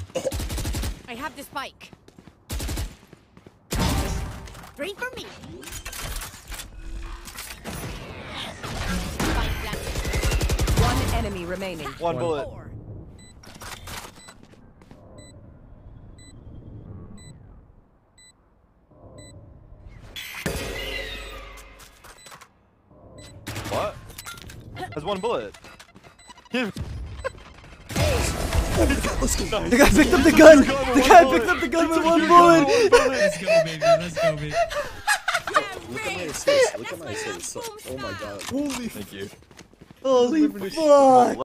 I have the spike. Three for me. Spike planted. One enemy remaining. One bullet. Four. What? That's one bullet. The guy picked up the gun. The guy picked up the gun with one bullet. Let's go, baby. Let's go, baby. Look at my assist. Look at my assist. Oh my god. Thank you. Holy fuck.